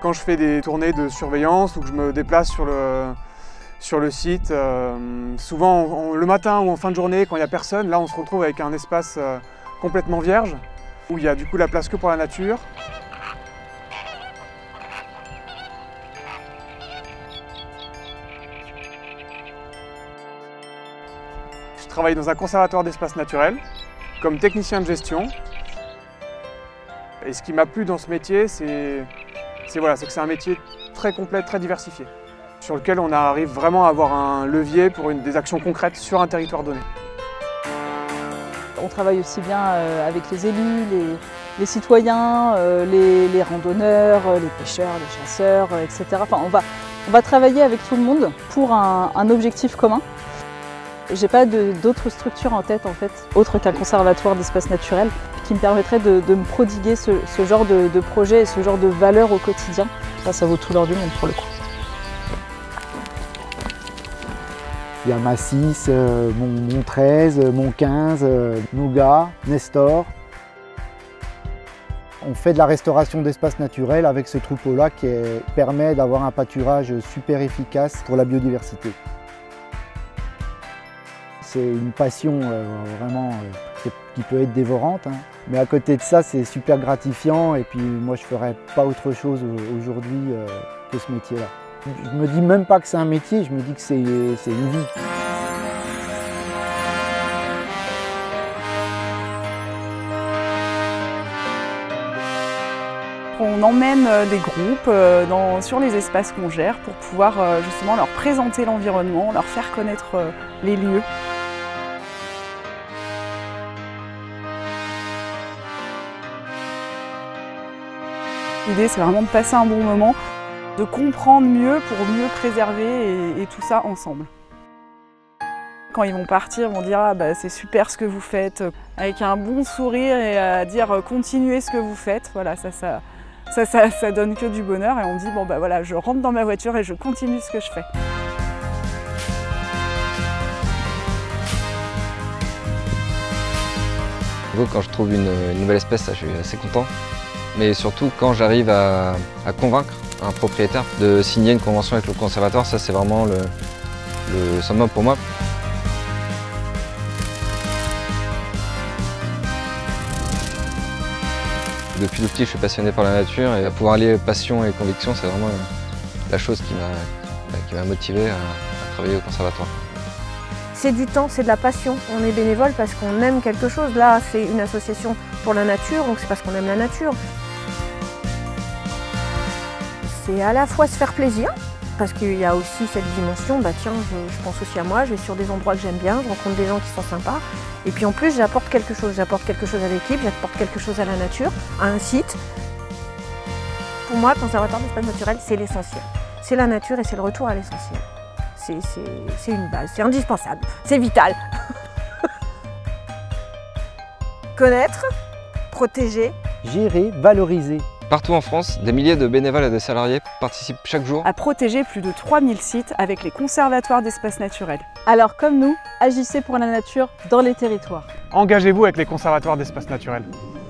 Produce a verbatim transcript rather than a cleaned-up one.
Quand je fais des tournées de surveillance ou que je me déplace sur le, sur le site, euh, souvent on, le matin ou en fin de journée, quand il n'y a personne, là on se retrouve avec un espace euh, complètement vierge, où il y a du coup la place que pour la nature. Je travaille dans un conservatoire d'espaces naturels, comme technicien de gestion. Et ce qui m'a plu dans ce métier, c'est voilà, que c'est un métier très complet, très diversifié, sur lequel on arrive vraiment à avoir un levier pour une, des actions concrètes sur un territoire donné. On travaille aussi bien avec les élus, les, les citoyens, les, les randonneurs, les pêcheurs, les chasseurs, et cetera. Enfin, on va, on va travailler avec tout le monde pour un, un objectif commun. J'ai pas d'autres structures en tête en fait, autre qu'un conservatoire d'espaces naturels, qui me permettrait de, de me prodiguer ce, ce genre de, de projet et ce genre de valeur au quotidien. Ça, ça vaut tout l'or du monde pour le coup. Il y a Massis, euh, mon, mon treize, mon quinze, euh, Nougat, Nestor. On fait de la restauration d'espaces naturels avec ce troupeau-là qui est, permet d'avoir un pâturage super efficace pour la biodiversité. C'est une passion euh, vraiment euh, qui peut être dévorante, hein. Mais à côté de ça, c'est super gratifiant et puis moi je ne ferais pas autre chose aujourd'hui euh, que ce métier-là. Je me dis même pas que c'est un métier, je me dis que c'est une vie. On emmène des groupes dans, sur les espaces qu'on gère pour pouvoir justement leur présenter l'environnement, leur faire connaître les lieux. L'idée, c'est vraiment de passer un bon moment, de comprendre mieux pour mieux préserver et, et tout ça ensemble. Quand ils vont partir, ils vont dire ah, bah, c'est super ce que vous faites, avec un bon sourire et à dire continuez ce que vous faites. Voilà, ça, ça, ça, ça, ça donne que du bonheur et on dit bon bah voilà, je rentre dans ma voiture et je continue ce que je fais. Quand je trouve une, une nouvelle espèce, ça, je suis assez content. Mais surtout quand j'arrive à, à convaincre un propriétaire de signer une convention avec le conservatoire, ça c'est vraiment le, le summum pour moi. Depuis tout petit, je suis passionné par la nature et à pouvoir allier passion et conviction, c'est vraiment la chose qui m'a qui m'a motivé à, à travailler au conservatoire. C'est du temps, c'est de la passion. On est bénévole parce qu'on aime quelque chose. Là, c'est une association pour la nature, donc c'est parce qu'on aime la nature. C'est à la fois se faire plaisir, parce qu'il y a aussi cette dimension, bah tiens, je, je pense aussi à moi, je vais sur des endroits que j'aime bien, je rencontre des gens qui sont sympas. Et puis en plus, j'apporte quelque chose. J'apporte quelque chose à l'équipe, j'apporte quelque chose à la nature, à un site. Pour moi, conservatoire d'espaces naturels, c'est l'essentiel. C'est la nature et c'est le retour à l'essentiel. C'est une base, c'est indispensable, c'est vital. Connaître, protéger, gérer, valoriser. Partout en France, des milliers de bénévoles et de salariés participent chaque jour à protéger plus de trois mille sites avec les conservatoires d'espaces naturels. Alors comme nous, agissez pour la nature dans les territoires. Engagez-vous avec les conservatoires d'espaces naturels.